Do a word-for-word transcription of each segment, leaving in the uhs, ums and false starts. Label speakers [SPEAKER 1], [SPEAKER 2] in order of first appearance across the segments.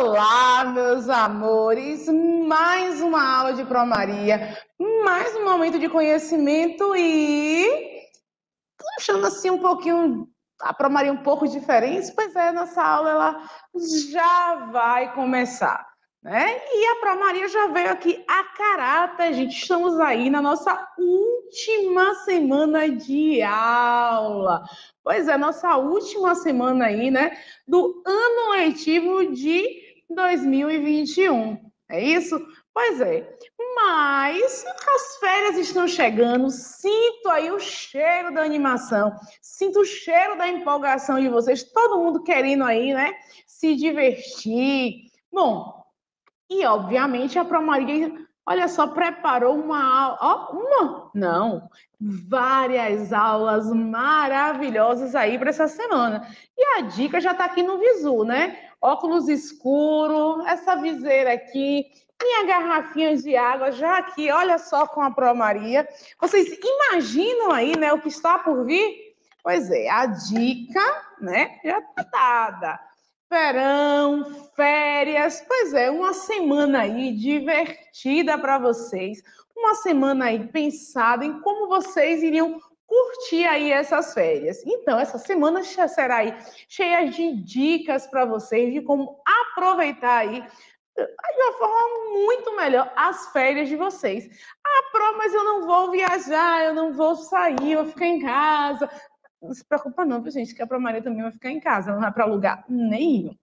[SPEAKER 1] Olá, meus amores! Mais uma aula de Pró Maria, mais um momento de conhecimento e... tô achando assim um pouquinho, a Pró Maria um pouco diferente, pois é, nossa aula ela já vai começar, né? E a Pró Maria já veio aqui a caráter, gente, estamos aí na nossa última semana de aula. Pois é, nossa última semana aí, né, do ano letivo de dois mil e vinte e um. É isso? Pois é. Mas as férias estão chegando, sinto aí o cheiro da animação, sinto o cheiro da empolgação de vocês, todo mundo querendo aí, né, se divertir. Bom, e obviamente a Pró Maria, olha só, preparou uma aula, ó, uma? Não, várias aulas maravilhosas aí para essa semana. E a dica já está aqui no visu, né? Óculos escuro, essa viseira aqui, minha garrafinha de água já aqui, olha só com a Pró Maria. Vocês imaginam aí, né, o que está por vir? Pois é, a dica, né, já está dada. Verão, férias, pois é, uma semana aí divertida para vocês, uma semana aí pensada em como vocês iriam curtir aí essas férias. Então, essa semana será aí cheia de dicas para vocês de como aproveitar aí de uma forma muito melhor as férias de vocês. Ah, Pró, mas eu não vou viajar, eu não vou sair, eu vou ficar em casa. Não se preocupa não, viu, gente, que a Pró Maria também vai ficar em casa, não vai para lugar nenhum.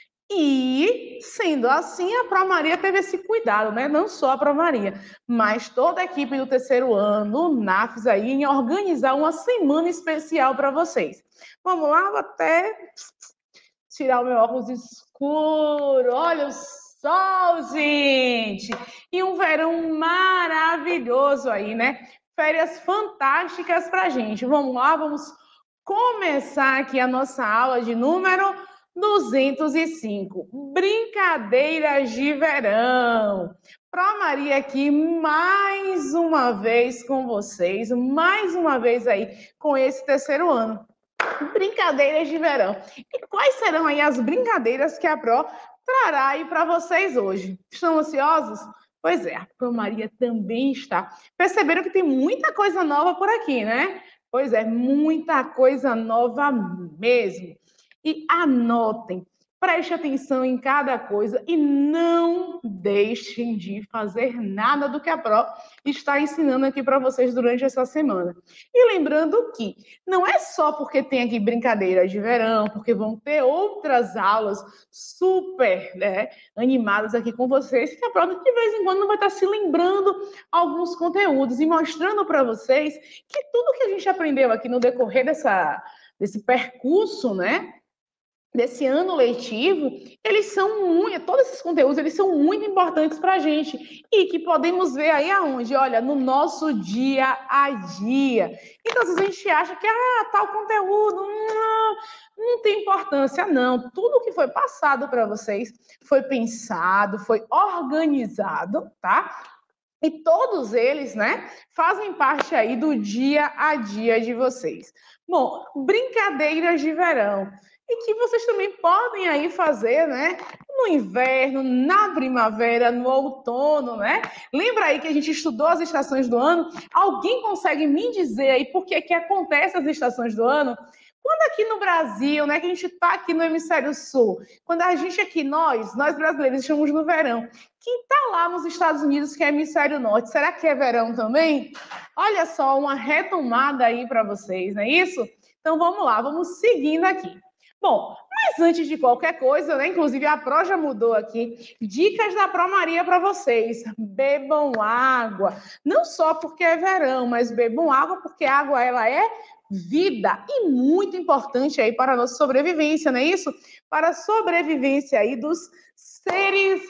[SPEAKER 1] E, sendo assim, a Pró Maria teve esse cuidado, né? Não só a Pró Maria, mas toda a equipe do terceiro ano, o NAFES aí, em organizar uma semana especial para vocês. Vamos lá, vou até tirar o meu óculos escuro. Olha o sol, gente! E um verão maravilhoso aí, né? Férias fantásticas pra gente. Vamos lá, vamos começar aqui a nossa aula de número duzentos e cinco. Brincadeiras de verão. Pró Maria aqui mais uma vez com vocês, mais uma vez aí com esse terceiro ano. Brincadeiras de verão. E quais serão aí as brincadeiras que a Pró trará aí para vocês hoje? Estão ansiosos? Pois é, a Pró Maria também está. Perceberam que tem muita coisa nova por aqui, né? Pois é, muita coisa nova mesmo. E anotem, preste atenção em cada coisa e não deixem de fazer nada do que a Pró está ensinando aqui para vocês durante essa semana. E lembrando que não é só porque tem aqui brincadeiras de verão, porque vão ter outras aulas super, né, animadas aqui com vocês, que a Pró de vez em quando vai estar se lembrando alguns conteúdos e mostrando para vocês que tudo que a gente aprendeu aqui no decorrer dessa, desse percurso, né, desse ano letivo, eles são muito, todos esses conteúdos, eles são muito importantes para a gente e que podemos ver aí aonde? Olha, no nosso dia a dia. Então, às vezes a gente acha que, ah, tal conteúdo, não, não tem importância, não. Tudo que foi passado para vocês foi pensado, foi organizado, tá? E todos eles, né, fazem parte aí do dia a dia de vocês. Bom, brincadeiras de verão. E que vocês também podem aí fazer, né? No inverno, na primavera, no outono, né? Lembra aí que a gente estudou as estações do ano? Alguém consegue me dizer aí por que que acontecem as estações do ano? Quando aqui no Brasil, né, que a gente está aqui no hemisfério sul, quando a gente aqui, nós, nós brasileiros, estamos no verão, quem está lá nos Estados Unidos, que é hemisfério norte, será que é verão também? Olha só, uma retomada aí para vocês, não é isso? Então vamos lá, vamos seguindo aqui. Bom, mas antes de qualquer coisa, né, inclusive a Pró já mudou aqui, dicas da Pró Maria para vocês. Bebam água, não só porque é verão, mas bebam água porque a água ela é vida e muito importante aí para a nossa sobrevivência, não é isso? Para a sobrevivência aí dos seres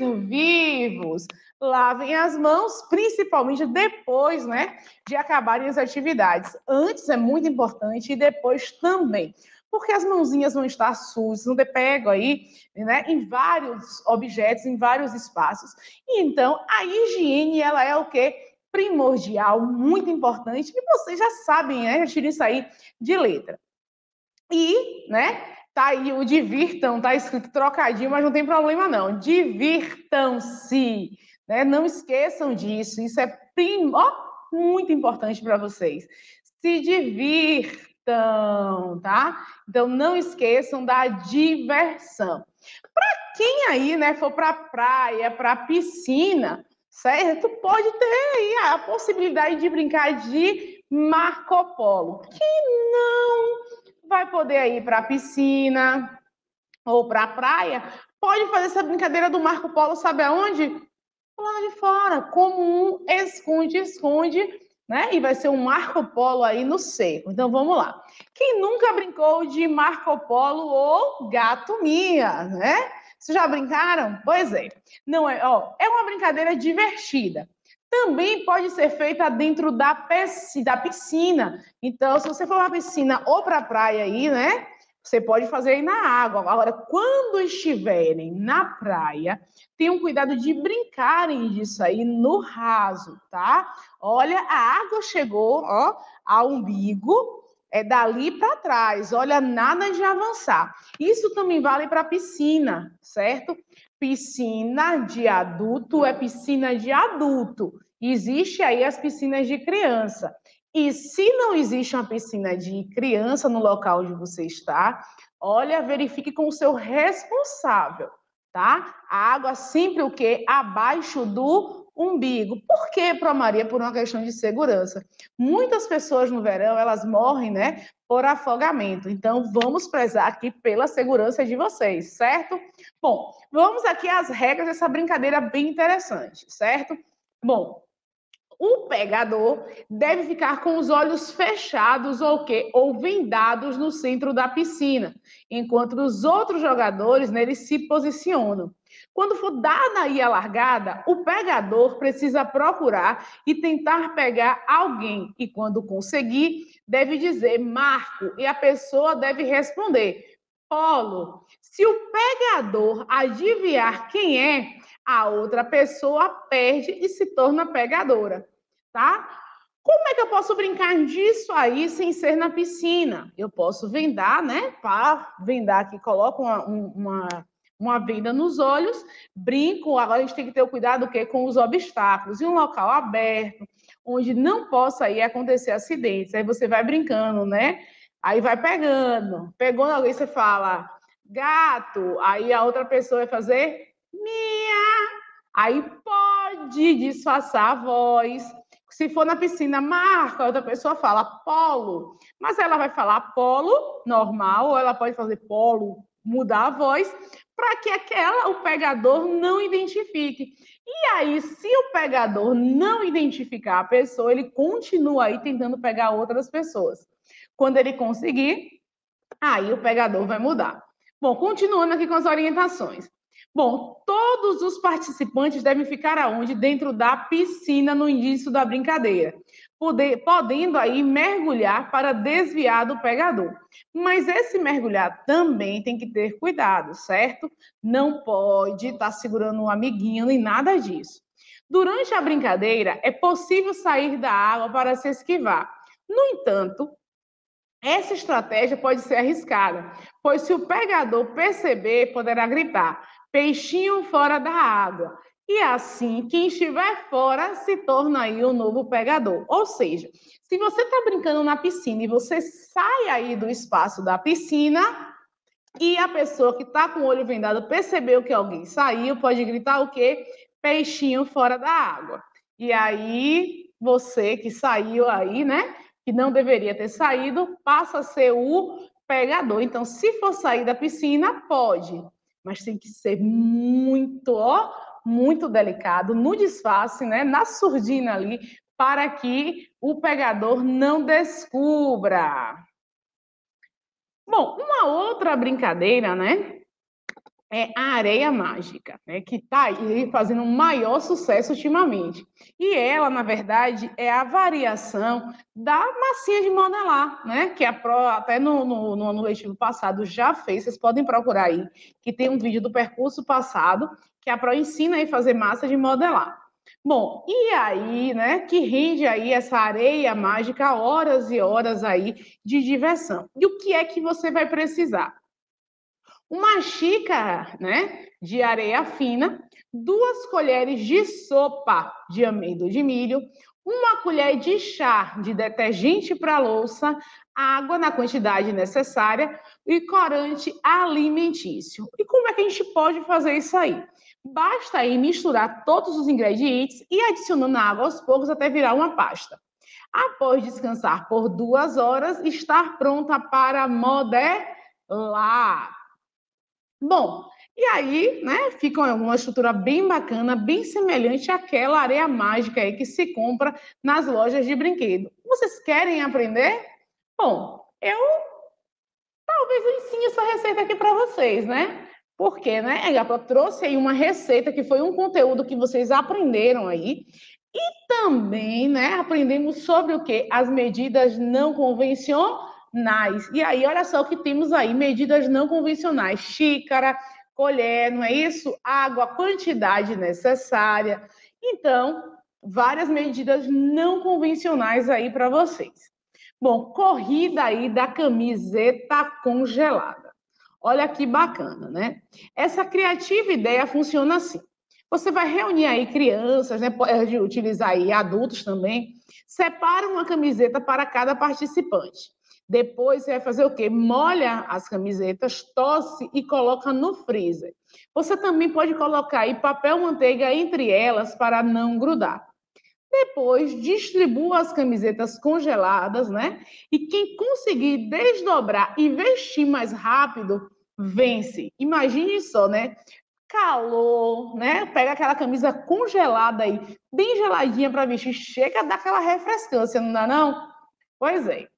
[SPEAKER 1] vivos. Lavem as mãos, principalmente depois, né, de acabarem as atividades. Antes é muito importante e depois também. Porque as mãozinhas vão estar sujas, não pego aí, né, em vários objetos, em vários espaços. E então, a higiene, ela é o quê? Primordial, muito importante, e vocês já sabem, né, já tiram isso aí de letra. E, né, Tá aí o divirtam, tá escrito trocadinho, mas não tem problema não. Divirtam-se, né? Não esqueçam disso. Isso é prim... oh, muito importante para vocês. Se divirtam, tá? Então não esqueçam da diversão. Para quem aí, né, for para praia, para piscina, certo? Pode ter aí a possibilidade de brincar de Marco Polo. Quem não vai poder ir para a piscina ou para a praia, pode fazer essa brincadeira do Marco Polo, sabe aonde? Lá de fora, como um esconde-esconde, né? E vai ser um Marco Polo aí no seco. Então vamos lá. Quem nunca brincou de Marco Polo ou Gato Mia, né? Vocês já brincaram? Pois é. Não é, ó, é uma brincadeira divertida. Também pode ser feita dentro da piscina. Então, se você for para a piscina ou para a praia aí, né? Você pode fazer aí na água. Agora, quando estiverem na praia, tenham cuidado de brincarem disso aí no raso, tá? Olha, a água chegou, ó, ao umbigo, é dali para trás. Olha, nada de avançar. Isso também vale para piscina, certo? Piscina de adulto é piscina de adulto. Existe aí as piscinas de criança. E se não existe uma piscina de criança no local onde você está, olha, verifique com o seu responsável, tá? A água sempre o quê? Abaixo do umbigo. Por quê, Pro Maria? Por uma questão de segurança. Muitas pessoas no verão, elas morrem, né, por afogamento. Então, vamos prezar aqui pela segurança de vocês, certo? Bom, vamos aqui às regras dessa brincadeira bem interessante, certo? Bom, o pegador deve ficar com os olhos fechados ou quê? Ou vendados no centro da piscina, enquanto os outros jogadores nele se posicionam. Quando for dada aí a largada, o pegador precisa procurar e tentar pegar alguém. E quando conseguir, deve dizer Marco e a pessoa deve responder Polo. Se o pegador adivinhar quem é, a outra pessoa perde e se torna pegadora, tá? Como é que eu posso brincar disso aí sem ser na piscina? Eu posso vendar, né? Para vendar aqui, coloco uma, uma, uma venda nos olhos, brinco. Agora a gente tem que ter o cuidado o quê? Com os obstáculos. Em um local aberto, onde não possa aí acontecer acidentes. Aí você vai brincando, né? Aí vai pegando. Pegou alguém, você fala gato. Aí a outra pessoa vai fazer Mia. Aí pode disfarçar a voz. Se for na piscina, marca, a outra pessoa fala polo. Mas ela vai falar polo normal, ou ela pode fazer polo, mudar a voz, para que aquela, o pegador não identifique. E aí, se o pegador não identificar a pessoa, ele continua aí tentando pegar outras pessoas. Quando ele conseguir, aí o pegador vai mudar. Bom, continuando aqui com as orientações. Bom, todos os participantes devem ficar aonde? Dentro da piscina no início da brincadeira, poder, podendo aí mergulhar para desviar do pegador. Mas esse mergulhar também tem que ter cuidado, certo? Não pode estar segurando um amiguinho nem nada disso. Durante a brincadeira, é possível sair da água para se esquivar. No entanto, essa estratégia pode ser arriscada, pois se o pegador perceber, poderá gritar peixinho fora da água. E assim, quem estiver fora se torna aí o novo pegador. Ou seja, se você está brincando na piscina e você sai aí do espaço da piscina e a pessoa que está com o olho vendado percebeu que alguém saiu, pode gritar o quê? Peixinho fora da água. E aí, você que saiu aí, né? Que não deveria ter saído, passa a ser o pegador. Então, se for sair da piscina, pode. Mas tem que ser muito, ó, muito delicado, no disfarce, né, na surdina ali, para que o pegador não descubra. Bom, uma outra brincadeira, né, é a areia mágica, né, que está aí fazendo um maior sucesso ultimamente. E ela, na verdade, é a variação da massinha de modelar, né, que a Pro, até no, no, no ano letivo passado já fez, vocês podem procurar aí, que tem um vídeo do percurso passado, que a Pro ensina aí a fazer massa de modelar. Bom, e aí, né, que rende aí essa areia mágica horas e horas aí de diversão. E o que é que você vai precisar? uma xícara, né, de areia fina, duas colheres de sopa de amido de milho, uma colher de chá de detergente para louça, água na quantidade necessária e corante alimentício. E como é que a gente pode fazer isso aí? Basta aí misturar todos os ingredientes e adicionando água aos poucos até virar uma pasta. Após descansar por duas horas, estar pronta para modelar. Bom, e aí, né, fica uma estrutura bem bacana, bem semelhante àquela areia mágica aí que se compra nas lojas de brinquedo. Vocês querem aprender? Bom, eu talvez eu ensine essa receita aqui para vocês, né? Porque, né, eu trouxe aí uma receita que foi um conteúdo que vocês aprenderam aí. E também, né, aprendemos sobre o quê? As medidas não convencionais. E aí, olha só o que temos aí, medidas não convencionais. Xícara, colher, não é isso? Água, quantidade necessária. Então, várias medidas não convencionais aí para vocês. Bom, corrida aí da camiseta congelada. Olha que bacana, né? Essa criativa ideia funciona assim. Você vai reunir aí crianças, né? Pode utilizar aí adultos também. Separa uma camiseta para cada participante. Depois você vai fazer o quê? Molha as camisetas, tosse e coloca no freezer. Você também pode colocar aí papel manteiga entre elas para não grudar. Depois, distribua as camisetas congeladas, né? E quem conseguir desdobrar e vestir mais rápido, vence. Imagine só, né? Calor, né? Pega aquela camisa congelada aí, bem geladinha para vestir, chega a dar aquela refrescância, não dá não? Pois é.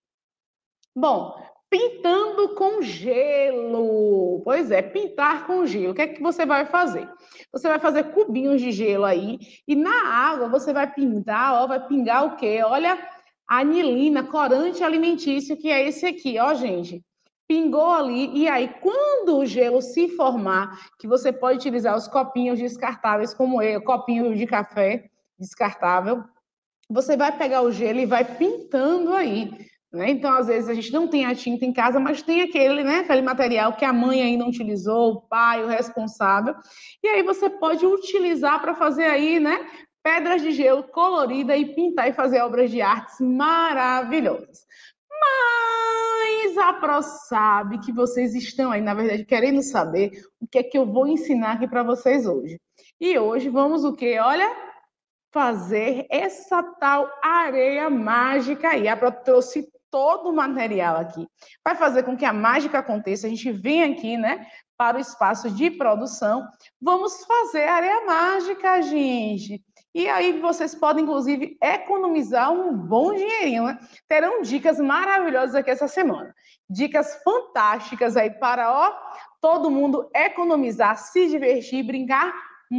[SPEAKER 1] Bom, pintando com gelo. Pois é, pintar com gelo. O que é que você vai fazer? Você vai fazer cubinhos de gelo aí e na água você vai pintar, ó, vai pingar o quê? Olha, anilina, corante alimentício, que é esse aqui, ó, gente. Pingou ali, e aí, quando o gelo se formar, que você pode utilizar os copinhos descartáveis, como eu, copinho de café descartável, você vai pegar o gelo e vai pintando aí, né? Então, às vezes, a gente não tem a tinta em casa, mas tem aquele, né, aquele material que a mãe aí não utilizou, o pai, o responsável, e aí você pode utilizar para fazer aí, né, pedras de gelo colorida e pintar e fazer obras de artes maravilhosas. Mas a Pro sabe que vocês estão aí, na verdade, querendo saber o que é que eu vou ensinar aqui para vocês hoje. E hoje vamos o quê? Olha, fazer essa tal areia mágica aí. A Pro trouxe todo o material aqui. Vai fazer com que a mágica aconteça. A gente vem aqui, né, para o espaço de produção. Vamos fazer areia mágica, gente. E aí vocês podem, inclusive, economizar um bom dinheirinho, né? Terão dicas maravilhosas aqui essa semana. Dicas fantásticas aí para, ó, todo mundo economizar, se divertir, brincar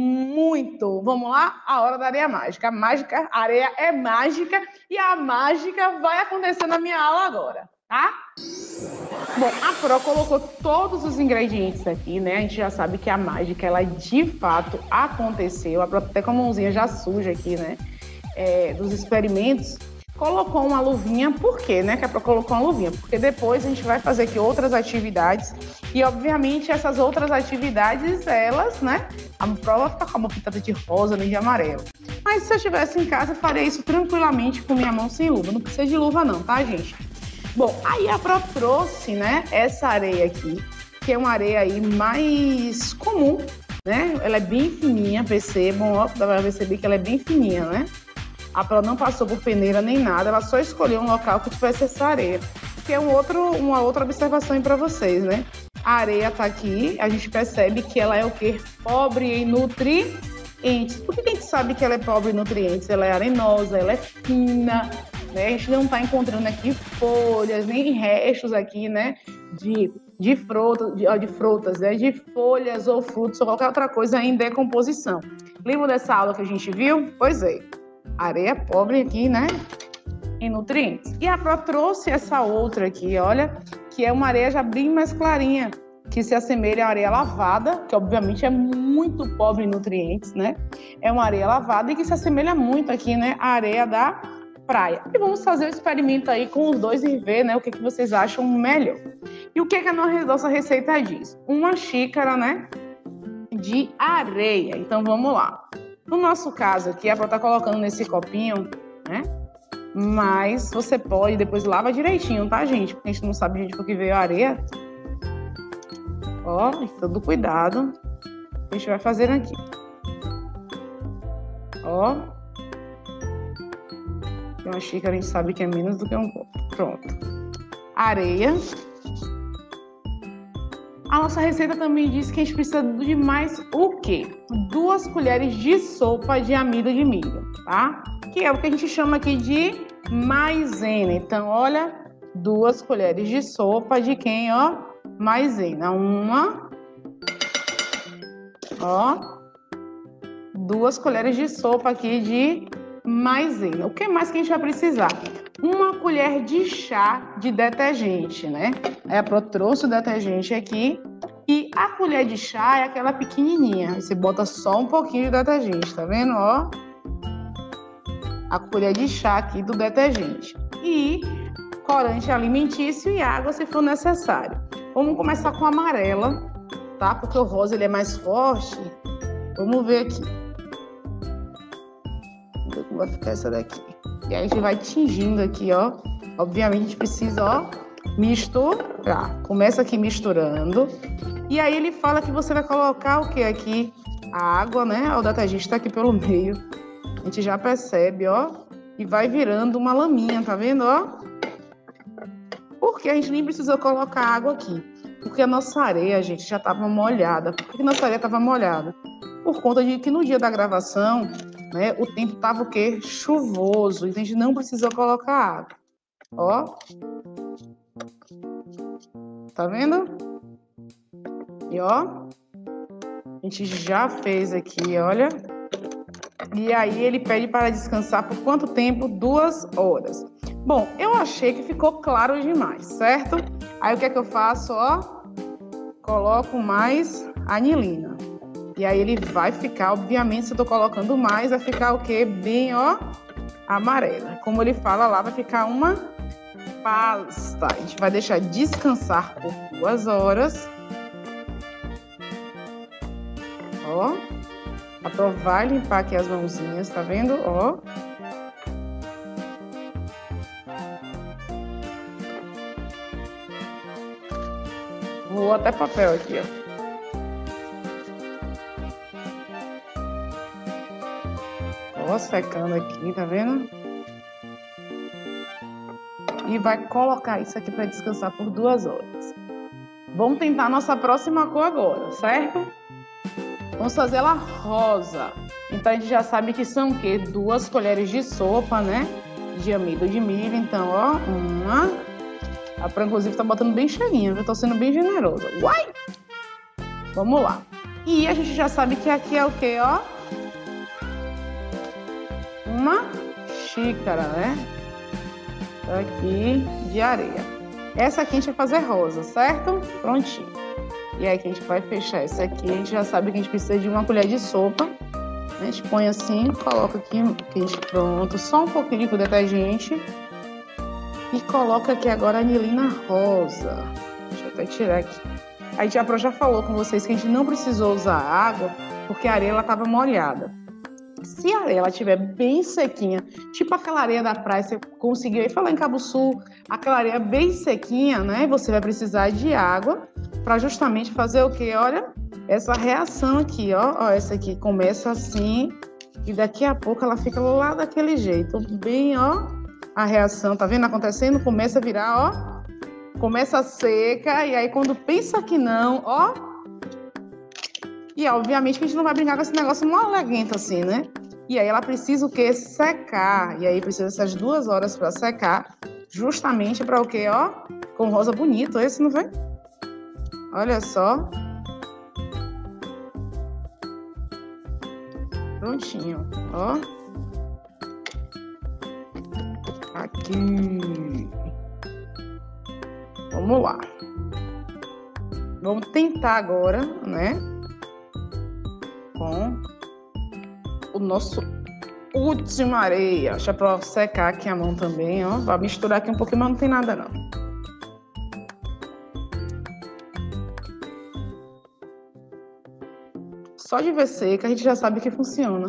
[SPEAKER 1] muito. Vamos lá? A hora da areia mágica. A mágica, a areia é mágica e a mágica vai acontecer na minha aula agora, tá? Bom, a Pro colocou todos os ingredientes aqui, né? A gente já sabe que a mágica, ela de fato aconteceu. A Pro até com a mãozinha já suja aqui, né? É, dos experimentos. Colocou uma luvinha, por quê, né? Que a Pro colocou uma luvinha? Porque depois a gente vai fazer aqui outras atividades e, obviamente, essas outras atividades, elas, né? A Pro vai ficar com a mão pintada de rosa, nem de amarelo. Mas se eu estivesse em casa, eu faria isso tranquilamente com minha mão sem luva. Não precisa de luva não, tá, gente? Bom, aí a Pro trouxe, né, essa areia aqui, que é uma areia aí mais comum, né? Ela é bem fininha, percebam, ó, dá pra perceber que ela é bem fininha, né? A Pro não passou por peneira nem nada, ela só escolheu um local que tivesse essa areia. Que é um outro, uma outra observação aí para vocês, né? A areia tá aqui, a gente percebe que ela é o quê? Pobre em nutrientes. Por que a gente sabe que ela é pobre em nutrientes? Ela é arenosa, ela é fina, né? A gente não está encontrando aqui folhas, nem restos aqui, né? De, de, frutas, de, de frutas, né? De folhas ou frutos ou qualquer outra coisa em decomposição. Lembra dessa aula que a gente viu? Pois é. Areia pobre aqui, né? Em nutrientes. E a Pro trouxe essa outra aqui, olha, que é uma areia já bem mais clarinha, que se assemelha à areia lavada, que obviamente é muito pobre em nutrientes, né? É uma areia lavada e que se assemelha muito aqui, né? À areia da praia. E vamos fazer o experimento aí com os dois e ver, né, o que, que vocês acham melhor. E o que, que a nossa receita diz? Uma xícara, né, de areia. Então vamos lá. No nosso caso aqui, é para estar colocando nesse copinho, né? Mas você pode, depois lava direitinho, tá, gente? Porque a gente não sabe de onde que veio a areia. Ó, todo cuidado. A gente vai fazer aqui. Ó. Uma xícara a gente sabe que é menos do que um copo. Pronto. Areia. A nossa receita também diz que a gente precisa de mais o quê? Duas colheres de sopa de amido de milho, tá? Que é o que a gente chama aqui de maisena. Então, olha, duas colheres de sopa de quem, ó? Maisena. Uma. Ó. Duas colheres de sopa aqui de maisena. O que mais que a gente vai precisar? Uma colher de chá de detergente, né? Aí a Pro trouxe o detergente aqui. E a colher de chá é aquela pequenininha. Você bota só um pouquinho de detergente, tá vendo? Ó. A colher de chá aqui do detergente. E corante alimentício e água, se for necessário. Vamos começar com a amarela, tá? Porque o rosa ele é mais forte. Vamos ver aqui. Vamos ver como vai ficar essa daqui. E aí a gente vai tingindo aqui, ó. Obviamente a gente precisa, ó, misturar. Começa aqui misturando. E aí ele fala que você vai colocar o que aqui? A água, né? O detergente tá aqui pelo meio. A gente já percebe, ó. E vai virando uma laminha, tá vendo, ó? Porque a gente nem precisou colocar água aqui. Porque a nossa areia, gente, já tava molhada. Por que a nossa areia tava molhada? Por conta de que no dia da gravação, né, o tempo tava o quê? Chuvoso. Então a gente não precisou colocar água. Ó. Tá vendo? E ó. A gente já fez aqui, olha. E aí ele pede para descansar por quanto tempo? Duas horas. Bom, eu achei que ficou claro demais, certo? Aí o que é que eu faço, ó? Coloco mais anilina. E aí ele vai ficar, obviamente, se eu tô colocando mais, vai ficar o quê? Bem, ó, amarela. Como ele fala lá, vai ficar uma pasta. A gente vai deixar descansar por duas horas. Ó. Aprovar e limpar aqui as mãozinhas, tá vendo? Ó. Vou até papel aqui, ó. Ó, secando aqui, tá vendo? E vai colocar isso aqui para descansar por duas horas. Vamos tentar a nossa próxima cor agora, certo? Vamos fazer ela rosa. Então a gente já sabe que são o quê? Duas colheres de sopa, né? De amido de milho. Então, ó, uma. A Fran, inclusive, tá botando bem cheirinha, viu? Tô sendo bem generosa. Uai! Vamos lá. E a gente já sabe que aqui é o quê, ó? Uma xícara, né? Aqui de areia. Essa aqui a gente vai fazer rosa, certo? Prontinho. E aí que a gente vai fechar essa aqui. A gente já sabe que a gente precisa de uma colher de sopa. A gente põe assim, coloca aqui, quente, pronto. Só um pouquinho de detergente. E coloca aqui agora a anilina rosa. Deixa eu até tirar aqui. A gente já, já falou com vocês que a gente não precisou usar água, porque a areia estava molhada. Se a areia estiver bem sequinha, tipo aquela areia da praia, você conseguiu aí falar em Cabo Sul, aquela areia bem sequinha, né? Você vai precisar de água para justamente fazer o quê? Olha, essa reação aqui, ó. Ó, essa aqui começa assim e daqui a pouco ela fica lá daquele jeito, bem, ó, a reação, tá vendo acontecendo? Começa a virar, ó, começa seca e aí quando pensa que não, ó. E obviamente que a gente não vai brincar com esse negócio moleguento assim, né? E aí ela precisa o quê? Secar. E aí precisa dessas duas horas para secar, justamente para o quê, ó? Com rosa bonito, esse não foi? Olha só. Prontinho, ó. Aqui. Vamos lá. Vamos tentar agora, né? Com o nosso última areia. Deixa pra secar aqui a mão também, ó. Vai misturar aqui um pouquinho, mas não tem nada, não. Só de ver seca, a gente já sabe que funciona.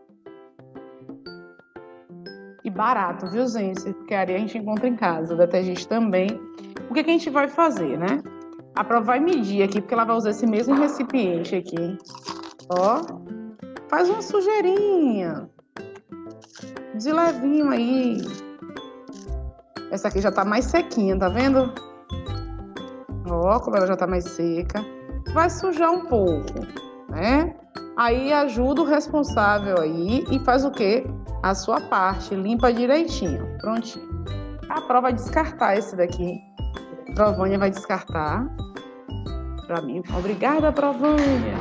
[SPEAKER 1] E barato, viu, gente? Porque a areia a gente encontra em casa, o detergente também. O que, que a gente vai fazer, né? A prova vai medir aqui, porque ela vai usar esse mesmo recipiente aqui. Ó, faz uma sujeirinha. De levinho aí. Essa aqui já tá mais sequinha, tá vendo? Ó, como ela já tá mais seca. Vai sujar um pouco, né? Aí ajuda o responsável aí e faz o quê? A sua parte, limpa direitinho. Prontinho. A prova vai descartar esse daqui. A Provânia vai descartar. Pra mim. Obrigada, Provânia.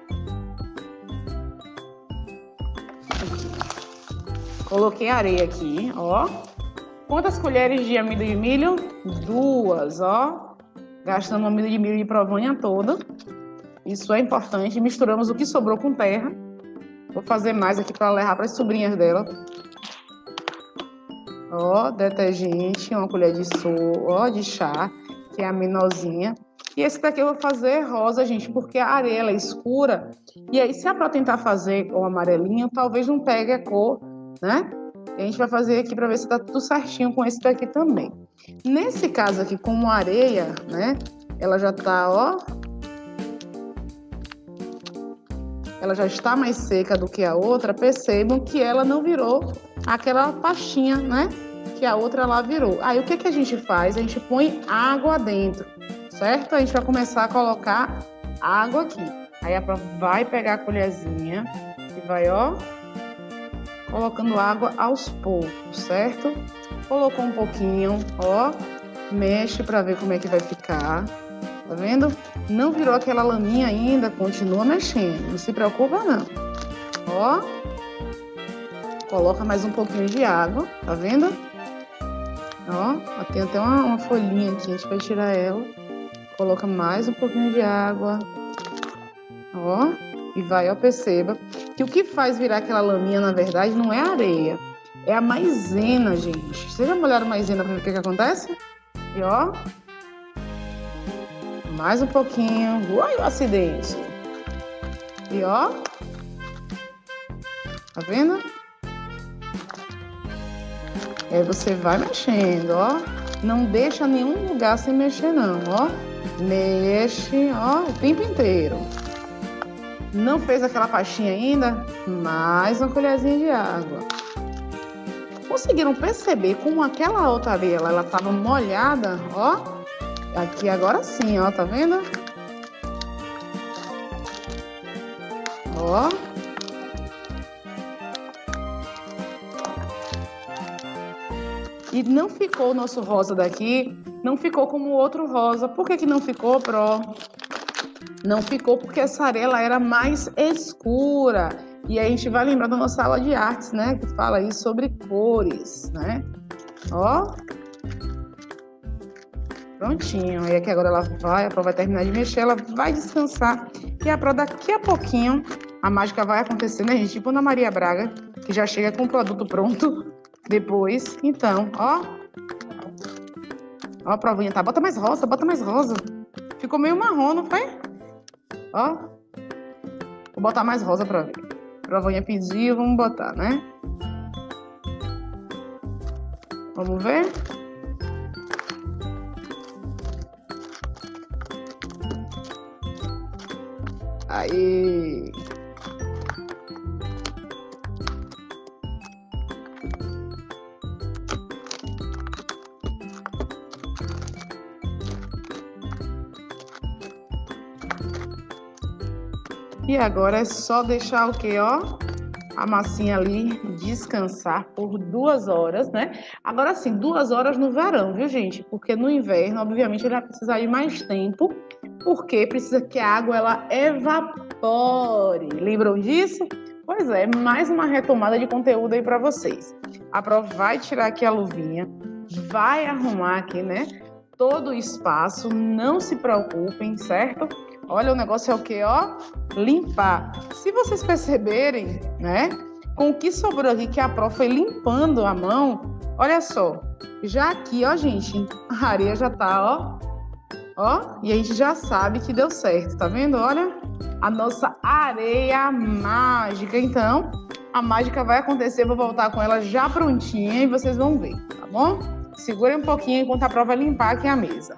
[SPEAKER 1] Coloquei areia aqui, ó. Quantas colheres de amido de milho? Duas, ó. Gastando o amido de milho de Provânia toda. Isso é importante. Misturamos o que sobrou com terra. Vou fazer mais aqui para levar para as sobrinhas dela. Ó, detergente, uma colher de sopa, ó, de chá, que é a menorzinha. E esse daqui eu vou fazer rosa, gente, porque a areia ela é escura. E aí, se é para tentar fazer o amarelinho, talvez não pegue a cor, né? E a gente vai fazer aqui para ver se tá tudo certinho com esse daqui também. Nesse caso aqui, como areia, né? Ela já tá, ó. Ela já está mais seca do que a outra. Percebam que ela não virou aquela pastinha, né? Que a outra lá virou. Aí, o que que a gente faz? A gente põe água dentro, certo? A gente vai começar a colocar água aqui. Aí, a prova vai pegar a colherzinha e vai, ó, colocando água aos poucos, certo? Colocou um pouquinho, ó, mexe para ver como é que vai ficar. Tá vendo? Não virou aquela laminha ainda, continua mexendo. Não se preocupa, não. Ó. Coloca mais um pouquinho de água, tá vendo? Ó, tem até uma, uma folhinha aqui, a gente vai tirar ela. Coloca mais um pouquinho de água. Ó, e vai, ó, perceba que o que faz virar aquela laminha, na verdade, não é a areia. É a maisena, gente. Vocês já molharam a maisena pra ver o que que acontece? E ó... Mais um pouquinho. Ui, o acidente. E ó. Tá vendo? Aí você vai mexendo, ó. Não deixa nenhum lugar sem mexer, não, ó. Mexe, ó, o tempo inteiro. Não fez aquela pastinha ainda? Mais uma colherzinha de água. Conseguiram perceber como aquela outra areia, ela tava molhada, ó. Aqui agora sim, ó, tá vendo? Ó. E não ficou o nosso rosa daqui, não ficou como o outro rosa. Por que que não ficou, Pro? Não ficou porque essa areia ela era mais escura. E aí a gente vai lembrar da nossa aula de artes, né? Que fala aí sobre cores, né? Ó. Prontinho, aí aqui agora ela vai, a Pro vai terminar de mexer, ela vai descansar. E a Pro daqui a pouquinho, a mágica vai acontecer, né, gente? Tipo na Maria Braga, que já chega com o produto pronto depois. Então, ó. Ó a provinha, tá? Bota mais rosa, bota mais rosa. Ficou meio marrom, não foi? Ó. Vou botar mais rosa pra ver. A provinha pediu, vamos botar, né? Vamos ver? Aí. E agora é só deixar o que, ó? A massinha ali descansar por duas horas, né? Agora sim, duas horas no verão, viu, gente? Porque no inverno, obviamente, ele vai precisar de mais tempo. Porque precisa que a água ela evapore. Lembram disso? Pois é, mais uma retomada de conteúdo aí para vocês. A Pro vai tirar aqui a luvinha, vai arrumar aqui, né? Todo o espaço, não se preocupem, certo? Olha, o negócio é o quê, ó? Limpar. Se vocês perceberem, né? com o que sobrou aqui, que a Pro foi limpando a mão, olha só, já aqui, ó, gente, a areia já tá, ó, ó, e a gente já sabe que deu certo, tá vendo? Olha, a nossa areia mágica. Então, a mágica vai acontecer, vou voltar com ela já prontinha e vocês vão ver, tá bom? Segurem um pouquinho enquanto a Pro vai limpar aqui a mesa.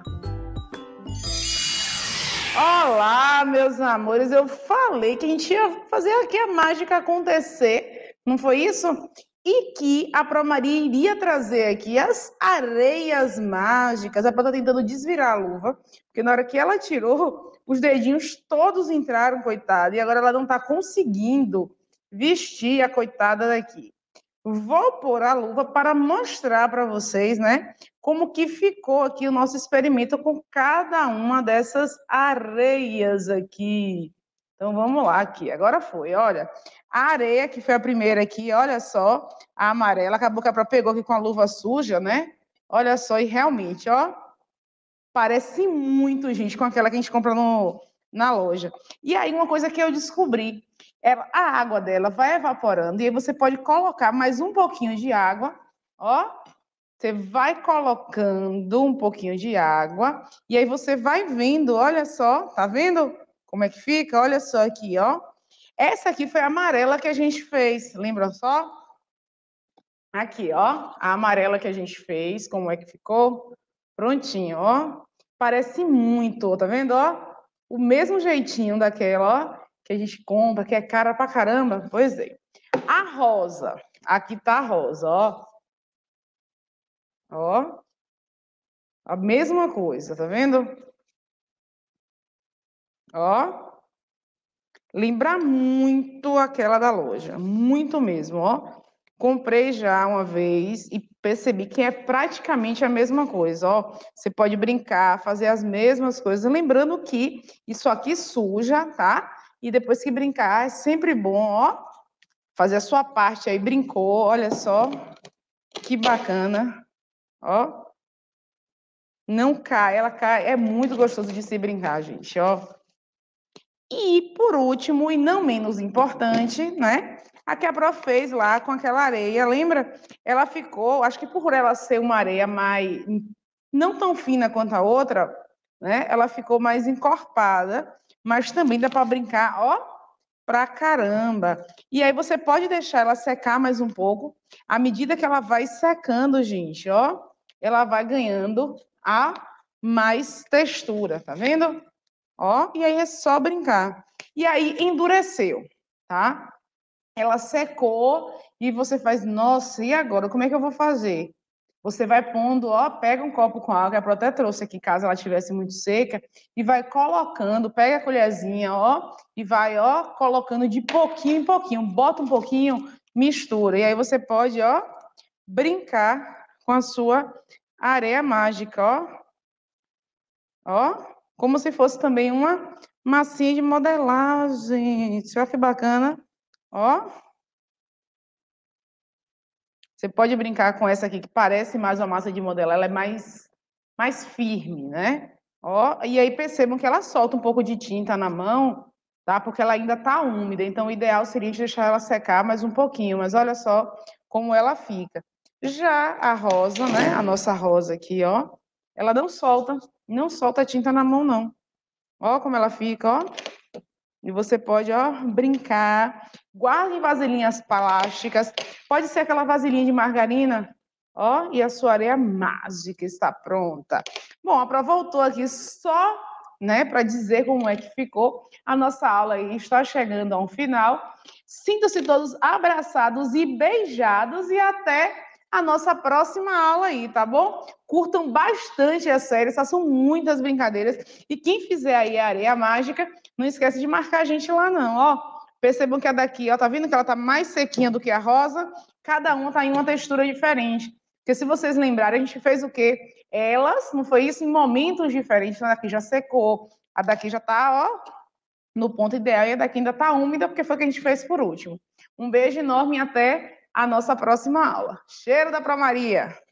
[SPEAKER 1] Olá, meus amores, eu falei que a gente ia fazer aqui a mágica acontecer, não foi isso? E que a Pro Maria iria trazer aqui as areias mágicas. A Pro tá tentando desvirar a luva, porque na hora que ela tirou, os dedinhos todos entraram, coitada, e agora ela não tá conseguindo vestir a coitada daqui. Vou pôr a luva para mostrar para vocês, né, como que ficou aqui o nosso experimento com cada uma dessas areias aqui. Então, vamos lá aqui. Agora foi, olha. A areia, que foi a primeira aqui, olha só, a amarela. Acabou que a Pro pegou aqui com a luva suja, né? Olha só, e realmente, ó, parece muito, gente, com aquela que a gente compra no, na loja. E aí, uma coisa que eu descobri, ela, a água dela vai evaporando, e aí você pode colocar mais um pouquinho de água, ó, você vai colocando um pouquinho de água, e aí você vai vendo, olha só, tá vendo como é que fica? Olha só aqui, ó. Essa aqui foi a amarela que a gente fez, lembra só? Aqui, ó, a amarela que a gente fez, como é que ficou? Prontinho, ó. Parece muito, tá vendo, ó? O mesmo jeitinho daquela, ó, que a gente compra, que é cara pra caramba. Pois é. A rosa, aqui tá a rosa, ó. Ó. A mesma coisa, tá vendo? Ó. Lembra muito aquela da loja, muito mesmo, ó. Comprei já uma vez e percebi que é praticamente a mesma coisa, ó. Você pode brincar, fazer as mesmas coisas, lembrando que isso aqui suja, tá? E depois que brincar, é sempre bom, ó, fazer a sua parte aí. Brincou, olha só, que bacana, ó. Não cai, ela cai, é muito gostoso de se brincar, gente, ó. E, por último, e não menos importante, né? A que a Pro fez lá com aquela areia, lembra? Ela ficou, acho que por ela ser uma areia mais, não tão fina quanto a outra, né? Ela ficou mais encorpada, mas também dá para brincar, ó, pra caramba. E aí você pode deixar ela secar mais um pouco. À medida que ela vai secando, gente, ó, ela vai ganhando a mais textura, tá vendo? Ó, e aí é só brincar. E aí endureceu, tá? Ela secou e você faz, nossa, e agora? Como é que eu vou fazer? Você vai pondo, ó, pega um copo com água, a Pro até trouxe aqui, caso ela estivesse muito seca, e vai colocando, pega a colherzinha, ó, e vai, ó, colocando de pouquinho em pouquinho, bota um pouquinho, mistura. E aí você pode, ó, brincar com a sua areia mágica, ó. Ó. Como se fosse também uma massinha de modelar, gente. Olha que bacana. Ó. Você pode brincar com essa aqui, que parece mais uma massa de modelar. Ela é mais, mais firme, né? Ó. E aí percebam que ela solta um pouco de tinta na mão, tá? Porque ela ainda tá úmida. Então, o ideal seria deixar ela secar mais um pouquinho. Mas olha só como ela fica. Já a rosa, né? A nossa rosa aqui, ó. Ela não solta, não solta tinta na mão, não. Ó como ela fica, ó. E você pode, ó, brincar. Guarde vasilhinhas plásticas. Pode ser aquela vasilhinha de margarina. Ó, e a sua areia mágica está pronta. Bom, a Pro voltou aqui só, né, para dizer como é que ficou. A nossa aula aí está chegando a um final. Sintam-se todos abraçados e beijados e até a nossa próxima aula aí, tá bom? Curtam bastante a série, façam muitas brincadeiras. E quem fizer aí a areia mágica, não esquece de marcar a gente lá não, ó. Percebam que a daqui, ó, tá vendo que ela tá mais sequinha do que a rosa? Cada uma tá em uma textura diferente. Porque se vocês lembrarem, a gente fez o quê? Elas, não foi isso? Em momentos diferentes. A daqui já secou, a daqui já tá, ó, no ponto ideal, e a daqui ainda tá úmida, porque foi o que a gente fez por último. Um beijo enorme e até a nossa próxima aula. Cheiro da Pro Maria!